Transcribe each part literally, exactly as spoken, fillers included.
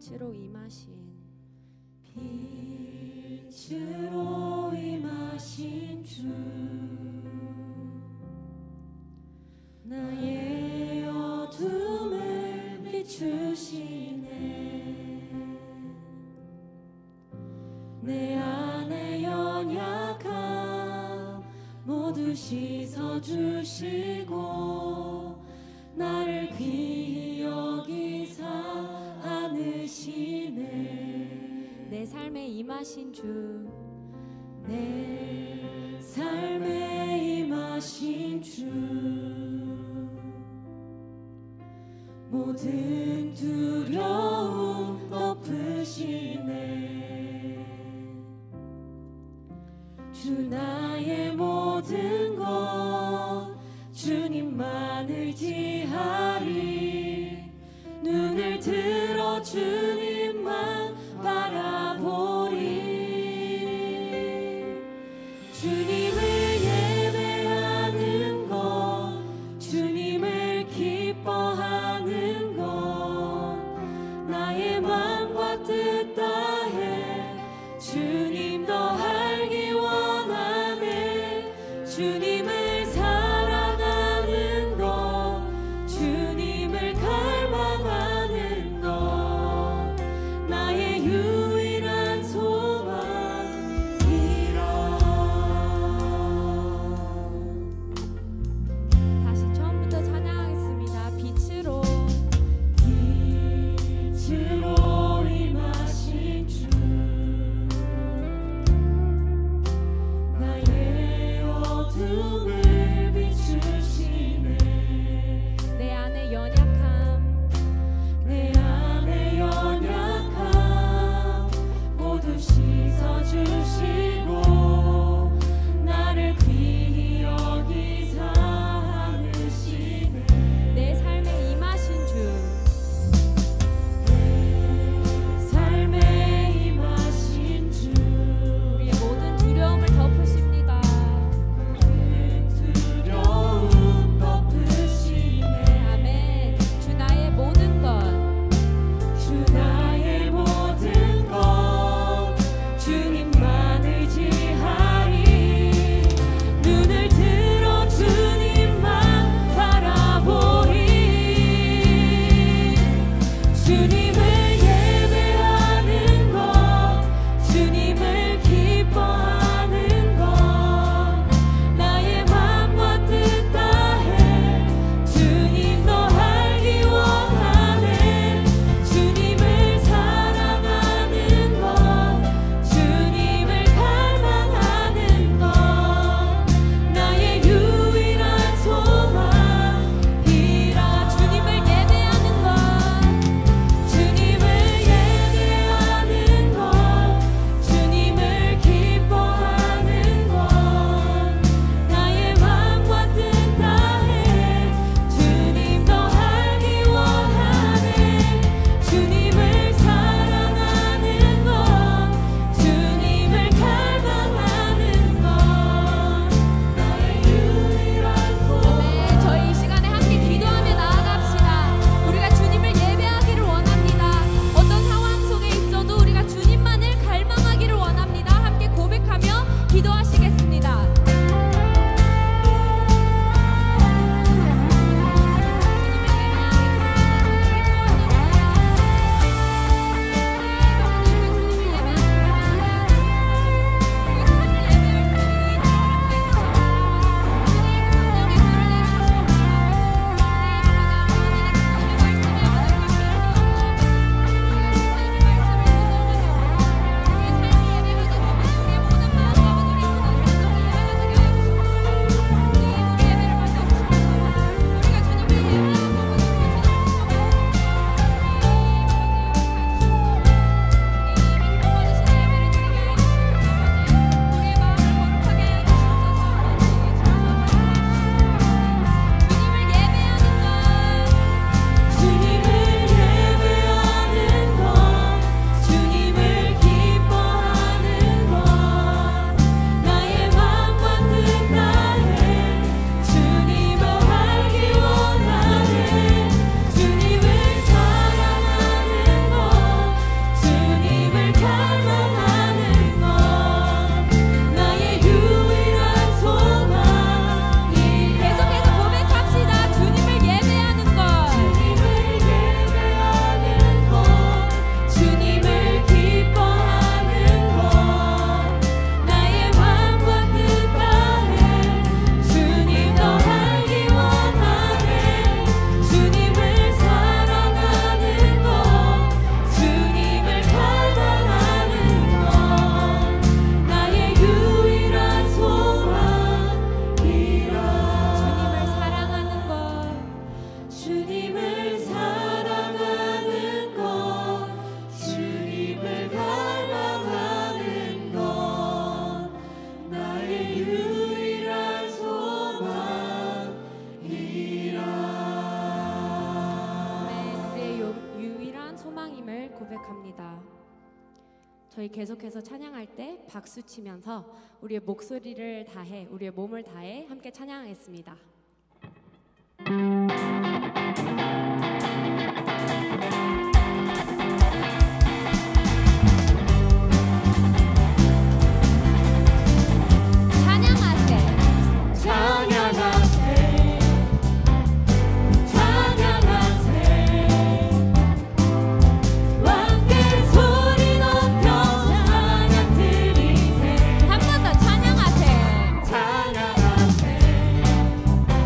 빛으로 임하신 빛으로 임하신 주 나의 어둠을 비추시네 내 안에 연약함 모두 씻어주시고 나를 귀히 여기사 안으시네 내 삶에 임하신 주 내 삶에 임하신 주 모든 두려움 덮으시네 주 나의 모든 것 주님만 의지하리 눈을 들어 주님만 바라보리 주님을 예배하는 것 주님을 기뻐하는 것 나의 마음과 뜻 다해 주님 더 알기 원하네 주님을 사랑하는 것 주님을 갈망하는 것 나의 유일한 소망이라 다시 처음부터 찬양하겠습니다. 빛으로 빛으로 임하신 주 나의 어둠 저희 계속해서 찬양할 때 박수 치면서 우리의 목소리를 다해, 우리의 몸을 다해 함께 찬양하겠습니다. 찬양하세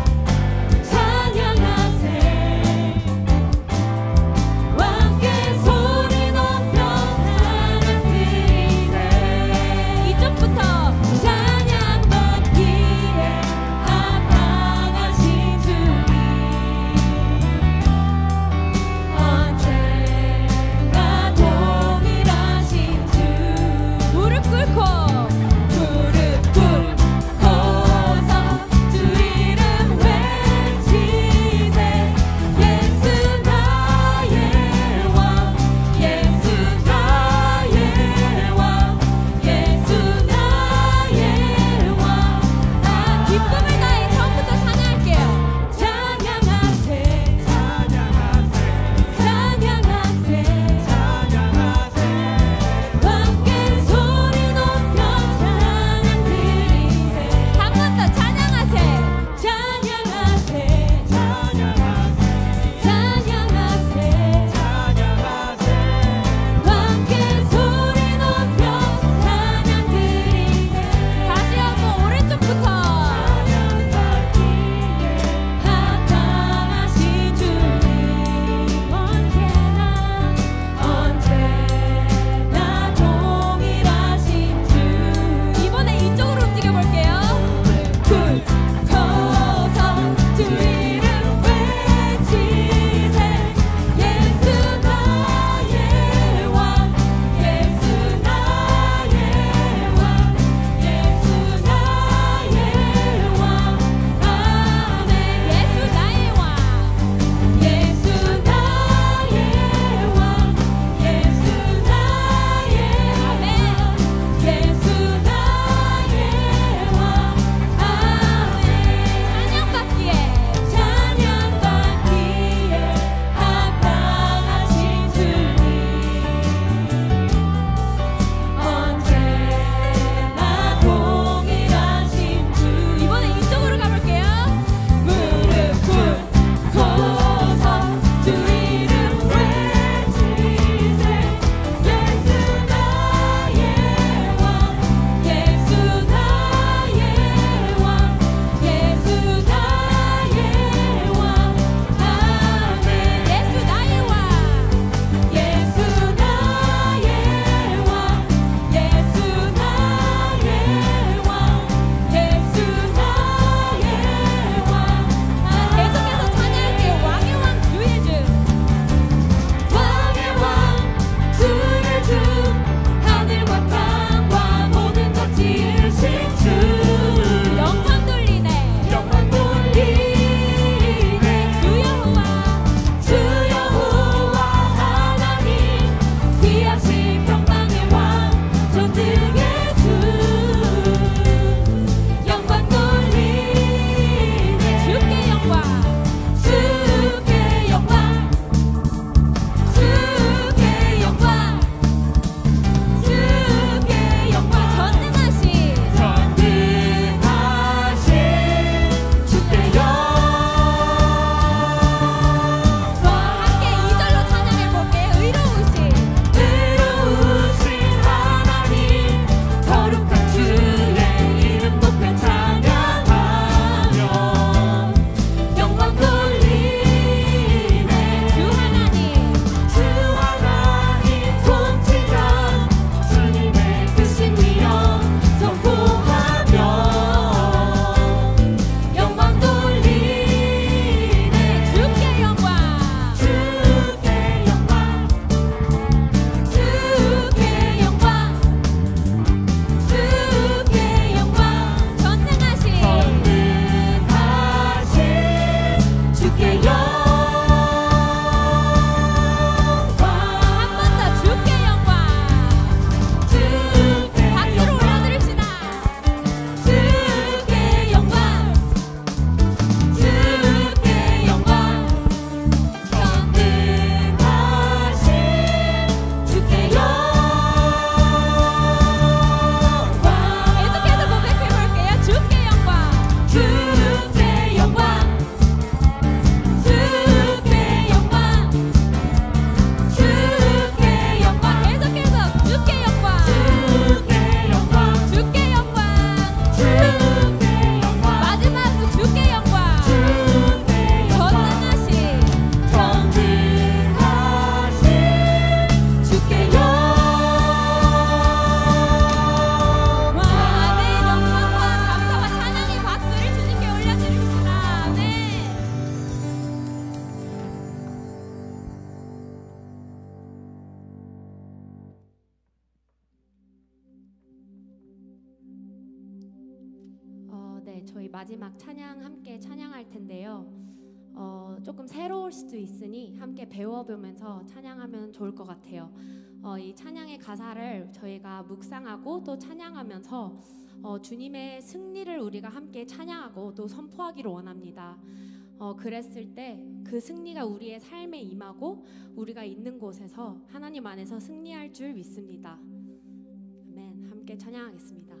저희 마지막 찬양 함께 찬양할 텐데요. 어, 조금 새로울 수도 있으니 함께 배워보면서 찬양하면 좋을 것 같아요. 어, 이 찬양의 가사를 저희가 묵상하고 또 찬양하면서 어, 주님의 승리를 우리가 함께 찬양하고 또 선포하기를 원합니다. 어, 그랬을 때 그 승리가 우리의 삶에 임하고 우리가 있는 곳에서 하나님 안에서 승리할 줄 믿습니다. 아멘. 함께 찬양하겠습니다.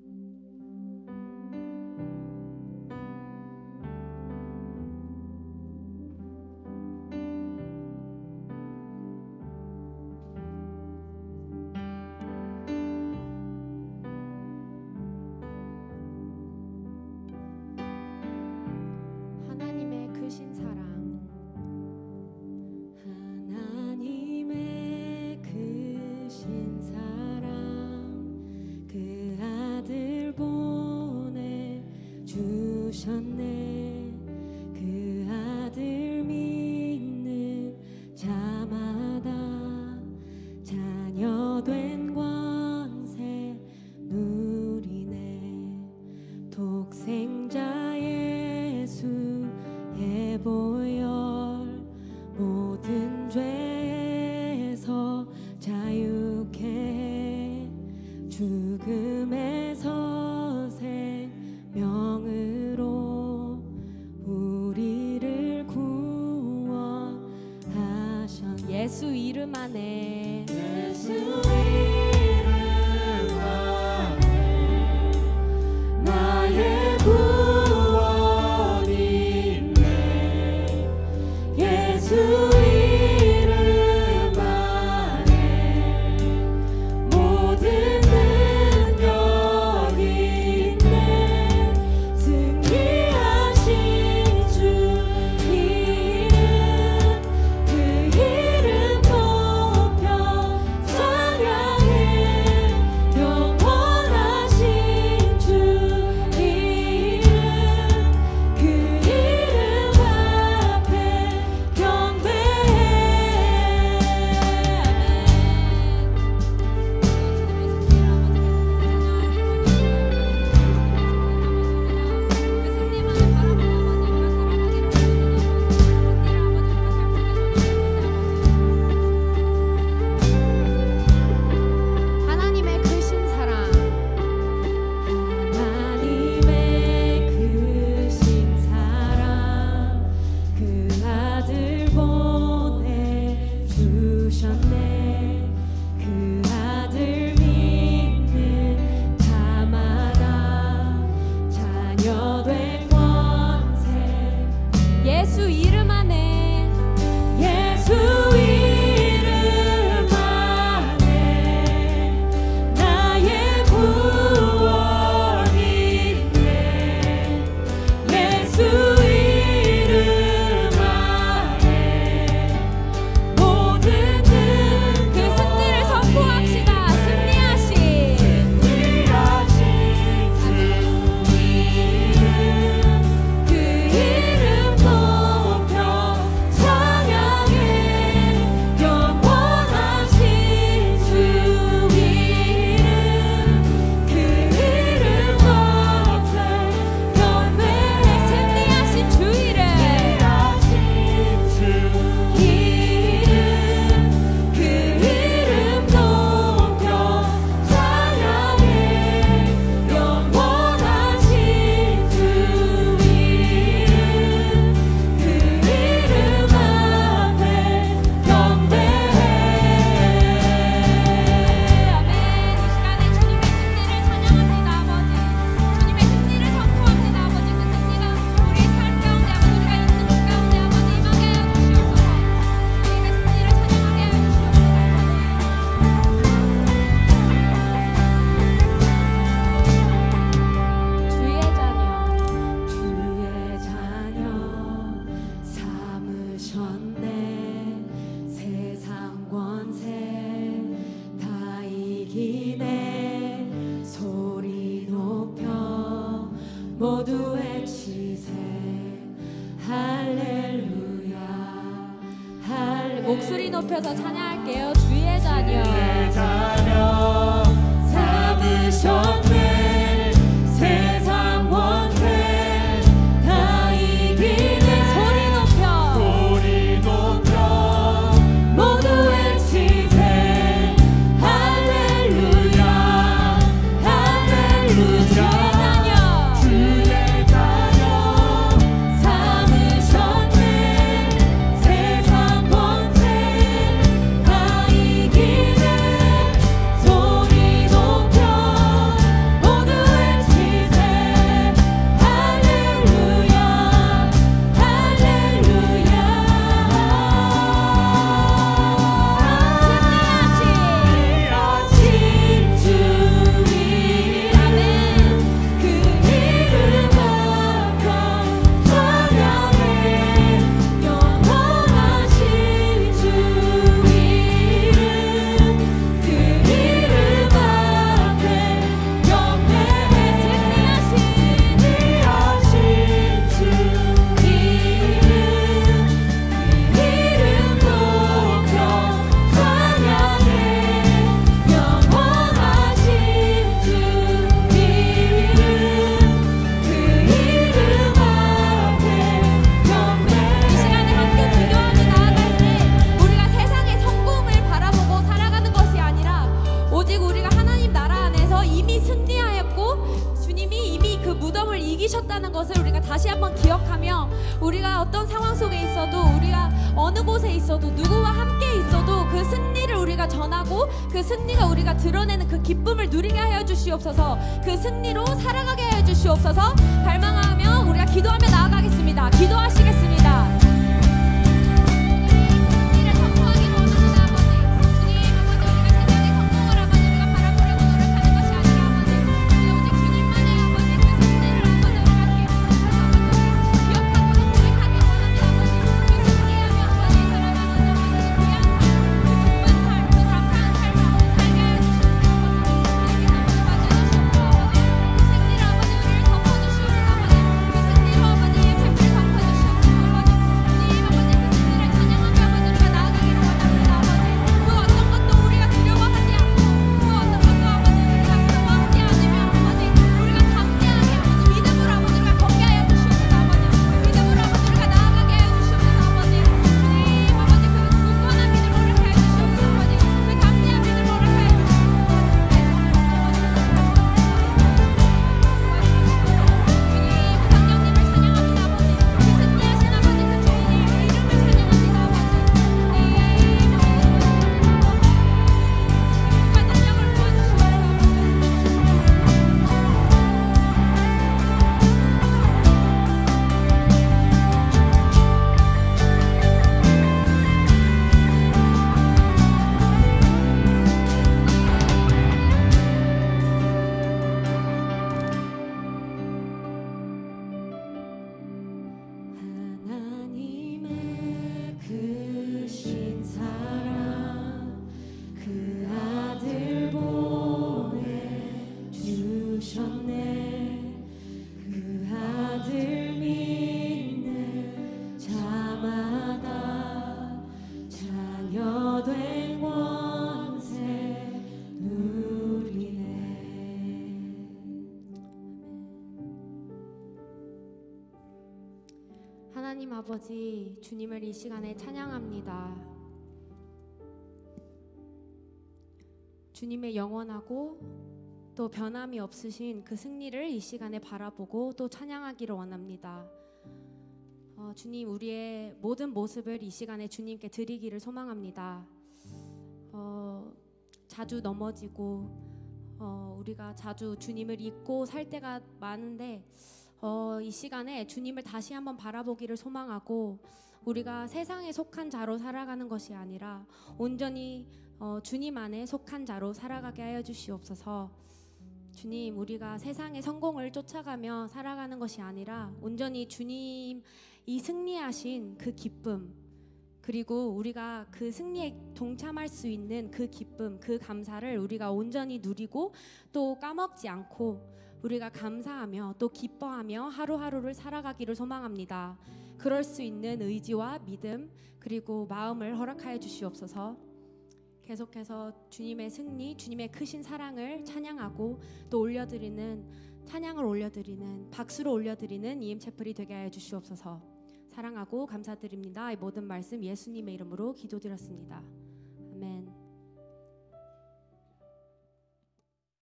하나님의 크신 사랑, 하나님의 크신 사랑, 그 아들 보내주셨네. 그 아들 믿는 자마다 자녀된 권세 누리네. 독생자 예수의 보혈 모든 죄에서 자유케 해 죽음에서 생명으로 우리를 구원하셨네. 예수 이름 안에 예수 이름 안에 나의 구원이 있네. 예수 이름 안에 모든 능력이 있네. 승리하신 주 이름, 그 이름 높여 찬양해. 영원하신 주 이름, 그 이름 앞에 경배해. 하나님의 크신 사랑, 하나님의 크신 사랑, 그 아들 보내주셨네. 그 아들 믿는 자마다 자녀된 권세. 예수 이름 안에 예수 이름 안에 나의 구원이 있네. 예수 이름 안에 모든 능력, 그 승리를 선포합시다. 승리하신 승리하신 주 이름, 그 이름 높여 찬양해. 영원하신 주 이름, 그 이름 앞에 경배해. 승리하신 주 이름, 승리하신 주 이름, 그 이름 높여 찬양해. 영원하신 주 이름, 그 이름 앞에 경배해. 아멘. 이 시간에 주님의 승리를 찬양합니다. 아버지, 주님의 승리를 선포합니다. 아버지, 그 승리가 우리의 삶 가운데, 아버지, 우리가 있는 곳 가운데, 아버지, 임하게 하여 주시옵소서. 주님의 승리를 찬양하게 하여 주시옵소서. 주의 자녀, 주의 자녀 삼으셨네. 세상 권세 다 이기네. 소리 높여 모두 외치세. 할렐루야, 할렐루야. 목소리 높여서 찬양할게요. 주의 자녀, 주의 자녀 삼으셨네. 세상 권세 이기셨다는 것을 우리가 다시 한번 기억하며 우리가 어떤 상황 속에 있어도 우리가 어느 곳에 있어도 누구와 함께 있어도 그 승리를 우리가 전하고 그 승리가 우리가 드러내는 그 기쁨을 누리게 하여 주시옵소서. 그 승리로 살아가게 하여 주시옵소서. 갈망하며 우리가 기도하며 나아가겠습니다. 기도하시겠습니다. 하나님 아버지, 주님을 이 시간에 찬양합니다. 주님의 영원하고 또 변함이 없으신 그 승리를 이 시간에 바라보고 또 찬양하기를 원합니다. 어, 주님, 우리의 모든 모습을 이 시간에 주님께 드리기를 소망합니다. 어, 자주 넘어지고 어, 우리가 자주 주님을 잊고 살 때가 많은데 어, 이 시간에 주님을 다시 한번 바라보기를 소망하고 우리가 세상에 속한 자로 살아가는 것이 아니라 온전히 어, 주님 안에 속한 자로 살아가게 하여 주시옵소서. 주님, 우리가 세상의 성공을 쫓아가며 살아가는 것이 아니라 온전히 주님이 승리하신 그 기쁨, 그리고 우리가 그 승리에 동참할 수 있는 그 기쁨, 그 감사를 우리가 온전히 누리고 또 까먹지 않고 우리가 감사하며 또 기뻐하며 하루하루를 살아가기를 소망합니다. 그럴 수 있는 의지와 믿음 그리고 마음을 허락하여 주시옵소서. 계속해서 주님의 승리, 주님의 크신 사랑을 찬양하고 또 올려드리는, 찬양을 올려드리는, 박수로 올려드리는 이엠채플이 되게 하여 주시옵소서. 사랑하고 감사드립니다. 이 모든 말씀 예수님의 이름으로 기도드렸습니다.